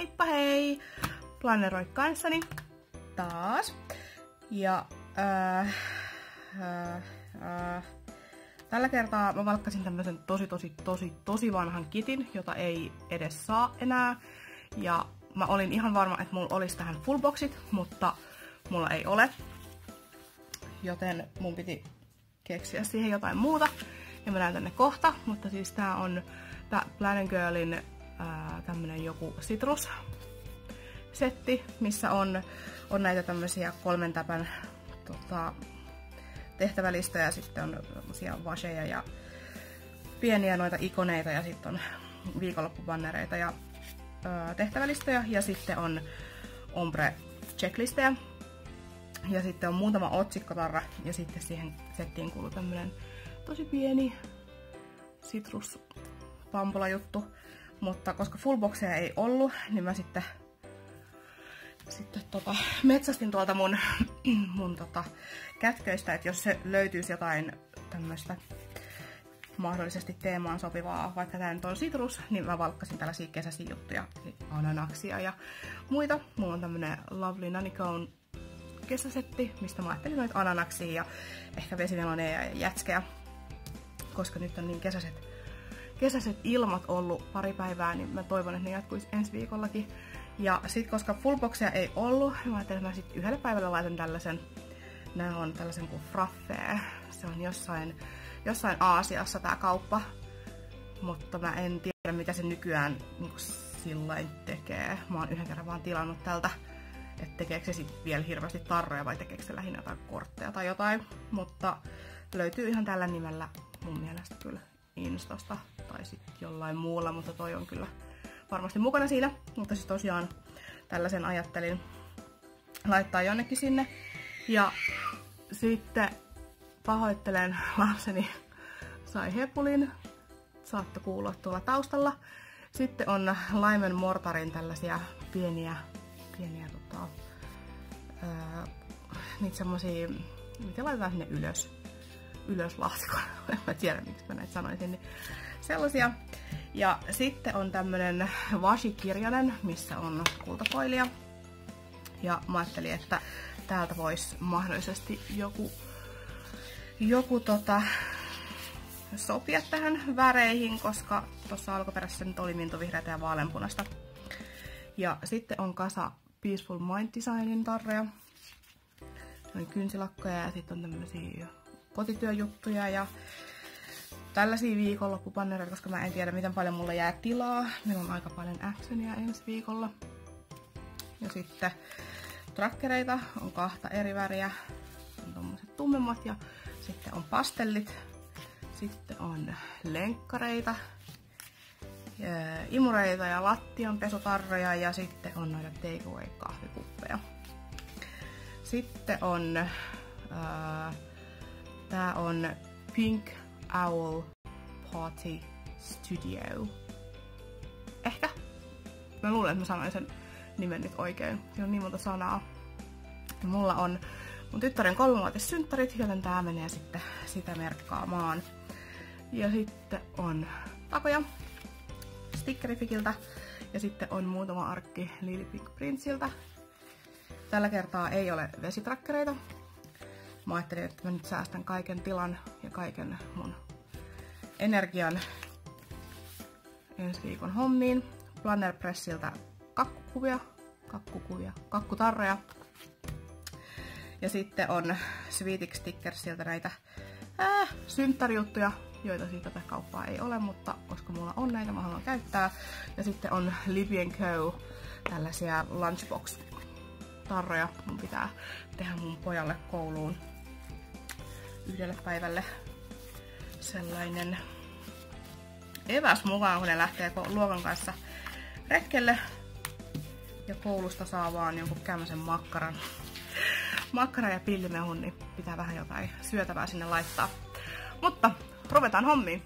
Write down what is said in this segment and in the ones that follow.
Heippa hei! Planneroi kanssani taas. Ja tällä kertaa mä valkkasin tämmösen tosi vanhan kitin, jota ei edes saa enää. Ja mä olin ihan varma, että mulla olisi tähän fullboxit, mutta mulla ei ole. Joten mun piti keksiä siihen jotain muuta. Ja mä näytän ne kohta, mutta siis tää on Plan & Girlin tämmönen joku citrus-setti, missä on näitä tämmösiä 3 täpän tehtävälistoja, ja sitten on tämmösiä vaseja ja pieniä noita ikoneita, ja sitten on viikonloppubannereita ja tehtävälistoja, ja sitten on ombre checklistejä, ja sitten on muutama otsikkotarra, ja sitten siihen settiin kuuluu tämmönen tosi pieni citrus-pampola juttu. Mutta koska fullboxeja ei ollut, niin mä sitten metsästin tuolta mun kätköistä, että jos se löytyisi jotain tämmöistä mahdollisesti teemaan sopivaa, vaikka tää nyt on citrus, niin mä valkkasin tällaisia kesäisiä juttuja, ananaksia ja muita. Mulla on tämmönen Lovely Nannycone kesäsetti, mistä mä ajattelin noita ananaksia ja ehkä vesimeloneja ja jätskejä, koska nyt on niin kesäiset ilmat ollut pari päivää, niin mä toivon, että ne jatkuisi ensi viikollakin. Ja sit koska fullboxeja ei ollut, mä ajattelin, että mä sit yhdellä päivällä laitan tällaisen. Nää on tällaisen kuin Fraffé. Se on jossain Aasiassa tää kauppa. Mutta mä en tiedä, mitä se nykyään niin sillain tekee. Mä oon yhden kerran vaan tilannut tältä, että tekeekö se sit vielä hirveästi tarroja vai tekeekö se lähinnä jotain kortteja tai jotain. Mutta löytyy ihan tällä nimellä mun mielestä kyllä Instasta tai sitten jollain muulla, mutta toi on kyllä varmasti mukana siinä. Mutta siis tosiaan tällaisen ajattelin laittaa jonnekin sinne. Ja sitten pahoittelen, lapseni sai hepulin. Saatte kuulla tuolla taustalla. Sitten on Lime & Mortarin tällaisia pieniä niitä semmosia, mitä laitetaan sinne ylös laatikoon. En mä tiedä, miksi mä näitä sanoisin. Niin sellaisia. Ja sitten on tämmönen washi-kirjanen, missä on kultafoilia. Ja mä ajattelin, että täältä voisi mahdollisesti joku sopia tähän väreihin, koska tuossa alkuperäisessä nyt oli mintuvihreätä ja vaaleanpunasta. Ja sitten on kasa Peaceful Mind Designin tarroja. On kynsilakkoja ja sitten on tämmösiä kotityöjuttuja ja tällaisia viikonloppupannereita, koska mä en tiedä, miten paljon mulla jää tilaa. Meillä on aika paljon actionia ensi viikolla. Ja sitten trackereita on 2 eri väriä. On tommoset tummemmat ja sitten on pastellit. Sitten on lenkkareita, imureita ja lattianpesutarroja ja sitten on noita takeaway kahvikuppeja. Sitten on tää on Pink Owl Party Studio. Ehkä? Mä luulen, että mä sanoin sen nimen nyt oikein. Siinä on niin monta sanaa. Ja mulla on mun tyttären 3-vuotissynttärit, joten tää menee sitten sitä merkkaamaan. Ja sitten on takoja Stickerifikiltä. Ja sitten on muutama arkki Lily Pink Princeiltä. Tällä kertaa ei ole vesitrakkereita. Mä ajattelin, että mä nyt säästän kaiken tilan ja kaiken mun energian ensi viikon hommiin. Planner Pressiltä kakkutarroja. Ja sitten on Sweetix Stickersiltä näitä synttärijuttuja, joita siitä tätä kauppaa ei ole, mutta koska mulla on näitä, mä haluan käyttää. Ja sitten on Libby & Co. tällaisia lunchbox-tarroja. Mun pitää tehdä mun pojalle kouluun yhdelle päivälle sellainen eväs mukaan, kun ne lähtee luokan kanssa retkelle. Ja koulusta saa vaan jonkun kämmäsen makkaran ja pillimehun, niin pitää vähän jotain syötävää sinne laittaa. Mutta ruvetaan hommiin.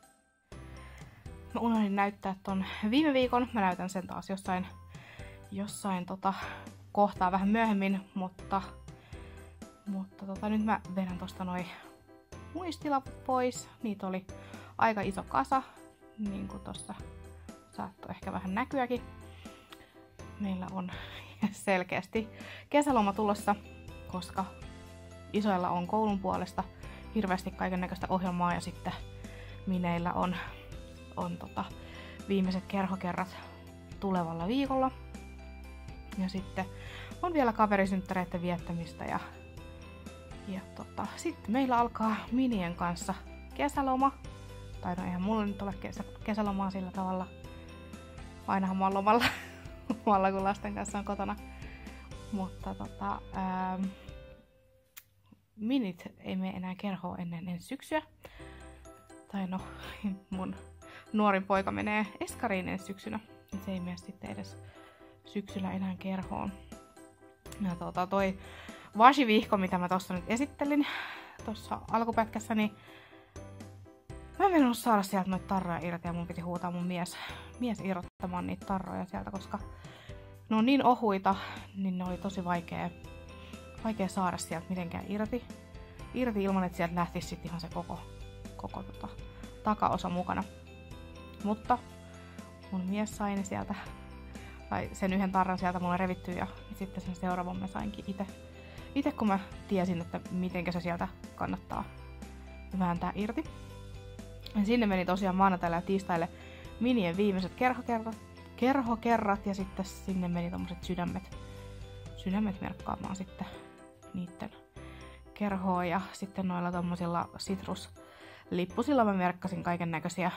Mä unohdin näyttää ton viime viikon. Mä näytän sen taas jossain kohtaa vähän myöhemmin, mutta nyt mä vedän tosta noi muistilaput pois. Niitä oli aika iso kasa, niin kuin tossa saattoi ehkä vähän näkyäkin. meillä on selkeästi kesäloma tulossa, koska isoilla on koulun puolesta hirveästi kaikennäköistä ohjelmaa ja sitten mineillä on viimeiset kerhokerrat tulevalla viikolla. Ja sitten on vielä kaverisynttäreiden viettämistä ja sitten meillä alkaa minien kanssa kesäloma. Tai no eihän mulla nyt ole kesälomaa sillä tavalla. Ainahan mä oon lomalla kun lasten kanssa on kotona. Mutta minit ei mene enää kerhoon ennen ensi syksyä. Tai no, mun nuorin poika menee eskariin ensi syksynä. Se ei mene sitten edes syksyllä enää kerhoon. Ja toi vasivihko, mitä mä tossa nyt esittelin tuossa alkupätkässä, niin mä en mennyt saada sieltä noita tarroja irti ja mun piti huutaa mun mies irrottamaan niitä tarroja sieltä, koska ne on niin ohuita, niin ne oli tosi vaikea saada sieltä mitenkään irti ilman, että sieltä lähtisi sit ihan se koko takaosa mukana. Mutta mun mies sai ne sieltä, tai sen yhden tarran sieltä mulle revittyä ja sitten sen seuraavan mä sainkin itse kun mä tiesin, että mitenkä se sieltä kannattaa vääntää irti. Ja sinne meni tosiaan maanantaille ja tiistaille minien viimeiset kerhokerrat ja sitten sinne meni tommoset sydämet merkkaamaan sitten niitten kerhoa ja sitten noilla tommosilla sitruslipusilla mä merkkasin kaiken näköisiä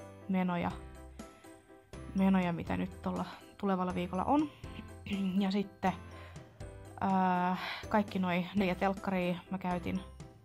menoja, mitä nyt tuolla tulevalla viikolla on. Ja sitten kaikki noi 4 telkkaria mä käytin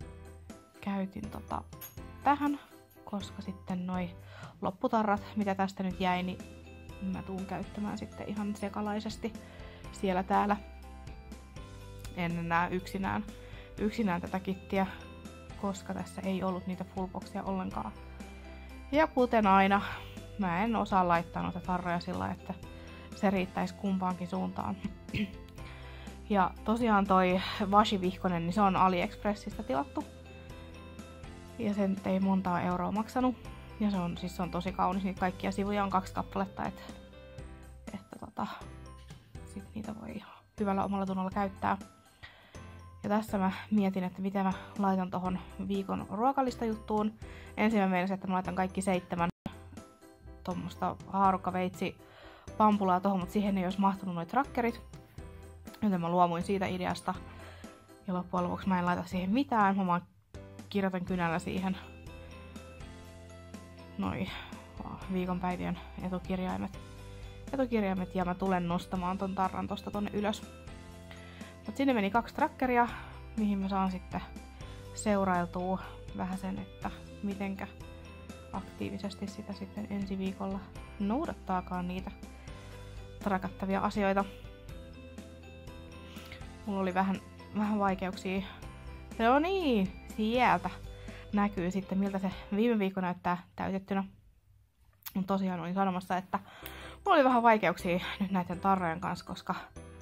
tähän, koska sitten noi lopputarrat, mitä tästä nyt jäi, niin mä tuun käyttämään sitten ihan sekalaisesti siellä täällä. En enää yksinään tätä kittiä, koska tässä ei ollut niitä fullboxia ollenkaan. Ja kuten aina, mä en osaa laittaa noita tarroja sillä, että se riittäisi kumpaankin suuntaan. Ja tosiaan toi vasivihkonen, niin se on AliExpressistä tilattu. Ja se nyt ei montaa euroa maksanut. Ja se on tosi kaunis, niitä kaikkia sivuja on 2 kappaletta, että sit niitä voi hyvällä omalla tunnolla käyttää. Ja tässä mä mietin, että miten mä laitan tohon viikon ruokalista juttuun. Ensin mä meinasin, että mä laitan kaikki 7 tommoista haarukkaveitsi pampulaa tohon, mutta siihen ei olisi mahtunut noi trackerit. Joten mä luomuin siitä ideasta. Ja loppujen lopuksi mä en laita siihen mitään. Mä vaan kirjoitan kynällä siihen noi viikonpäivien etukirjaimet ja mä tulen nostamaan ton tarran tosta tonne ylös. Mut sinne meni 2 trackeria, mihin mä saan sitten seurailtua vähän sen, että mitenkä aktiivisesti sitä sitten ensi viikolla noudattaakaan niitä trakattavia asioita. Mulla oli vähän vaikeuksia. No niin, sieltä näkyy sitten miltä se viime viikko näyttää täytettynä. Mut tosiaan olin sanomassa, että mulla oli vähän vaikeuksia nyt näiden tarrojen kanssa, koska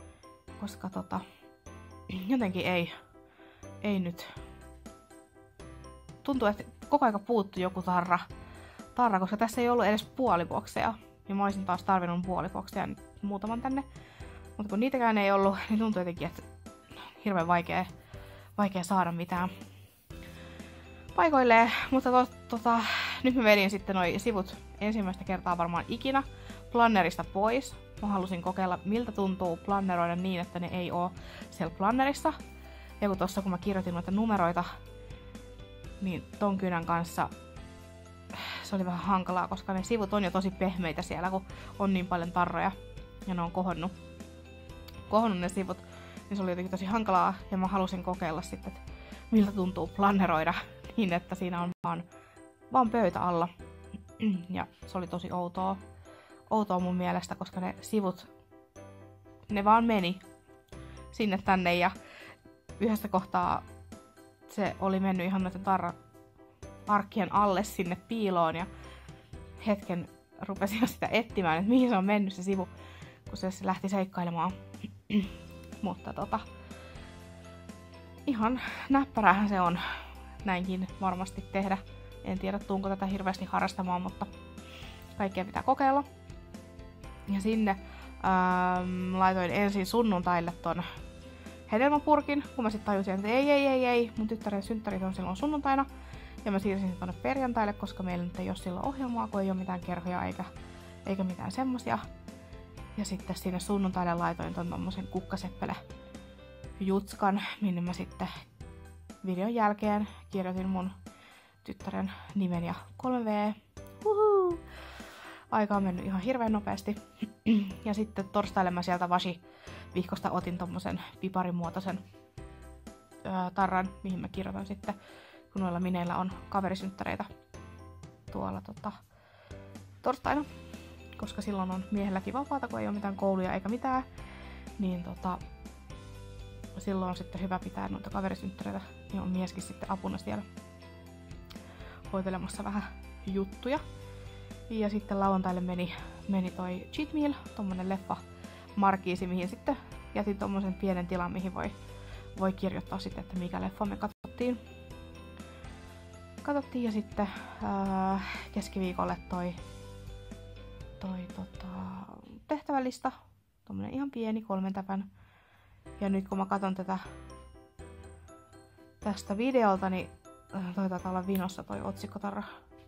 jotenkin ei nyt. Tuntuu, että koko aika puuttuu joku tarra, koska tässä ei ollut edes puolibokseja. Ja mä olisin taas tarvinnut puolibokseja nyt muutaman tänne. Mutta kun niitäkään ei ollut, niin tuntuu jotenkin, että hirveän vaikea saada mitään paikoilleen. Mutta nyt mä vedin sitten noi sivut ensimmäistä kertaa varmaan ikinä plannerista pois. Mä halusin kokeilla, miltä tuntuu planneroida niin, että ne ei oo siellä plannerissa. Ja kun tossa kun mä kirjoitin noita numeroita, niin ton kynän kanssa se oli vähän hankalaa, koska ne sivut on jo tosi pehmeitä siellä, kun on niin paljon tarroja ja ne on kohonnut ne sivut. Niin se oli jotenkin tosi hankalaa ja mä halusin kokeilla sitten, että miltä tuntuu planneroida niin, että siinä on vaan pöytä alla. Ja se oli tosi outoa mun mielestä, koska ne sivut, ne vaan meni sinne tänne ja yhdessä kohtaa se oli mennyt ihan noiden arkkien alle sinne piiloon ja hetken rupesin sitä etsimään, että mihin se on mennyt se sivu, kun se lähti seikkailemaan. Mutta ihan näppärähän se on näinkin varmasti tehdä. En tiedä, tuunko tätä hirveästi harrastamaan, mutta kaikkea pitää kokeilla. Ja sinne Laitoin ensin sunnuntaille ton hedelmäpurkin, kun mä sitten tajusin, että ei, mun tyttären synttärit on silloin sunnuntaina. Ja mä siirsin sen tonne perjantaille, koska meillä nyt ei ole silloin ohjelmaa, kun ei ole mitään kerhoja eikä mitään semmosia. Ja sitten sinne sunnuntaille laitoin ton tommosen kukkaseppele jutskan, minne mä sitten videon jälkeen kirjoitin mun tyttären nimen ja 3V. Uhu. Aika on mennyt ihan hirveän nopeasti. Ja sitten torstaille mä sieltä Washi-vihkosta otin tommosen piparimuotoisen tarran, mihin mä kirjoitan sitten, kun noilla mineillä on kaverisynttäreitä tuolla torstaina. Koska silloin on miehelläkin vapaata, kun ei ole mitään kouluja eikä mitään. Niin silloin on sitten hyvä pitää noita kaverisynttäreitä. Niin on mieskin sitten apuna siellä hoitelemassa vähän juttuja. Ja sitten lauantaille meni toi cheat meal, tommonen leffa markiisi, mihin sitten jätin tommosen pienen tilan, mihin voi kirjoittaa sitten, että mikä leffa me katsottiin. Ja sitten keskiviikolle toi tehtävälista, tommonen ihan pieni 3 täpän. Ja nyt kun mä katson tästä videolta, niin toi taitaa olla vinossa toi otsikkotarra.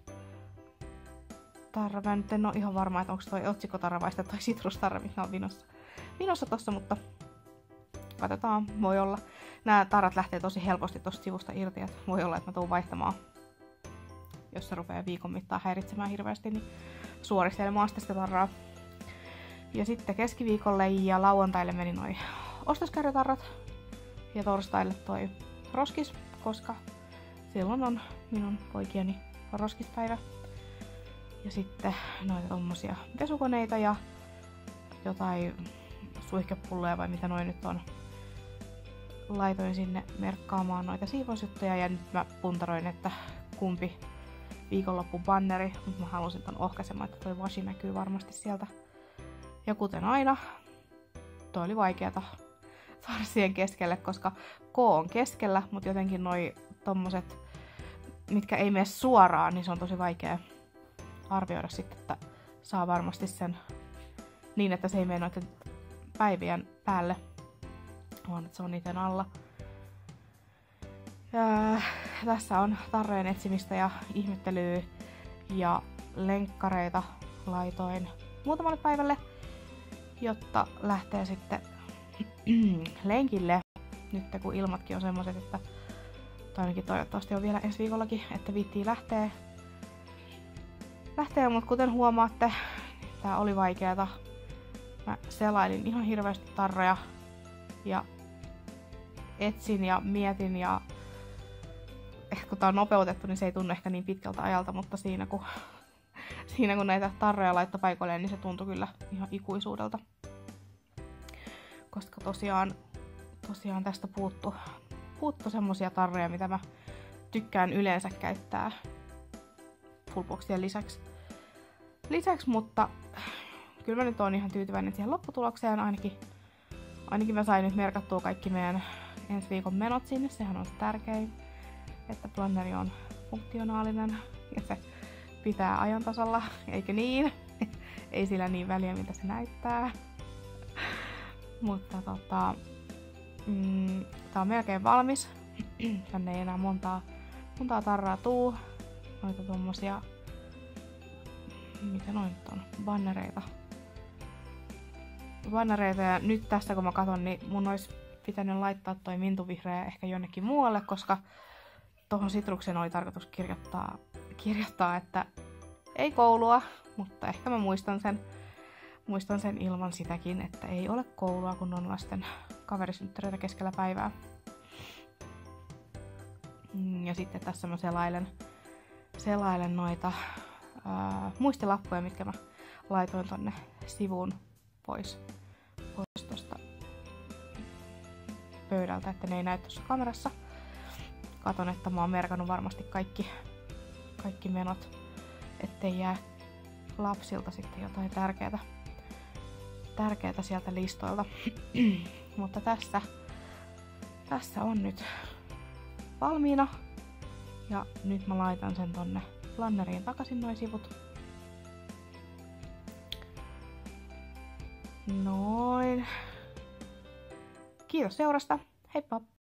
Mä nyt en oo ihan varma, että onko toi otsikkotarra vai sitten toi sitrustarra, mikä on vinossa tossa, mutta katsotaan, voi olla. Nämä tarrat lähtee tosi helposti tosta sivusta irti, että voi olla, että mä tuun vaihtamaan, jos se rupeaa viikon mittaan häiritsemään hirveästi, niin suoristelemaan sitä tarraa. Ja sitten keskiviikolle ja lauantaille meni noi ostoskärrytarrat ja torstaille toi roskis, koska silloin on minun poikieni roskispäivä. Ja sitten noita tommosia pesukoneita ja jotain suihkepulloja vai mitä noi nyt on. Laitoin sinne merkkaamaan noita siivousjuttuja ja nyt mä puntaroin, että kumpi viikonlopun banneri, mutta mä halusin ton ohkaisemaan, että toi washi näkyy varmasti sieltä. Ja kuten aina, toi oli vaikeeta saada siihen keskelle, koska K on keskellä, mutta jotenkin noi tommoset, mitkä ei mene suoraan, niin se on tosi vaikea arvioida sitten, että saa varmasti sen niin, että se ei mene noiden päivien päälle, vaan että se on niiden alla. Ja tässä on tarrojen etsimistä ja ihmettelyä ja lenkkareita laitoin muutamalle päivälle, jotta lähtee sitten lenkille. Nyt kun ilmatkin on semmoiset, että ainakin toivottavasti on vielä ensi viikollakin, että viittii lähteä, mutta kuten huomaatte, tää oli vaikeeta. Mä selailin ihan hirveästi tarroja ja etsin ja mietin ja ehkä kun tää on nopeutettu, niin se ei tunnu ehkä niin pitkältä ajalta, mutta siinä kun näitä tarroja laittoi paikoilleen, niin se tuntui kyllä ihan ikuisuudelta. Koska tosiaan tästä puuttu semmosia tarroja, mitä mä tykkään yleensä käyttää fullboxien lisäksi, mutta kyllä mä nyt oon ihan tyytyväinen siihen lopputulokseen. Ainakin mä sain nyt merkattua kaikki meidän ensi viikon menot sinne, sehän on se tärkein, että planneri on funktionaalinen ja se pitää ajan tasalla, eikö niin? Ei sillä niin väliä, mitä se näyttää. Mutta tää on melkein valmis. Tänne ei enää montaa tarraa tuu. Noita tommosia, mitä noin on, bannereita. Ja nyt tässä kun mä katon, niin mun olisi pitänyt laittaa toi mintuvihreä ehkä jonnekin muualle, koska tohon sitrukseen oli tarkoitus kirjoittaa, että ei koulua, mutta ehkä mä muistan sen ilman sitäkin, että ei ole koulua, kun on lasten kaverisynttäreitä keskellä päivää. Ja sitten tässä mä selailen noita muistilappuja, mitkä mä laitoin tonne sivuun pois tosta pöydältä, että ne ei näy tuossa kamerassa. Katon, että mä oon merkannut varmasti kaikki menot, ettei jää lapsilta sitten jotain tärkeää sieltä listoilta. Mutta tässä on nyt valmiina. Ja nyt mä laitan sen tonne planneriin takaisin noi sivut. Noin. Kiitos seurasta. Heippa!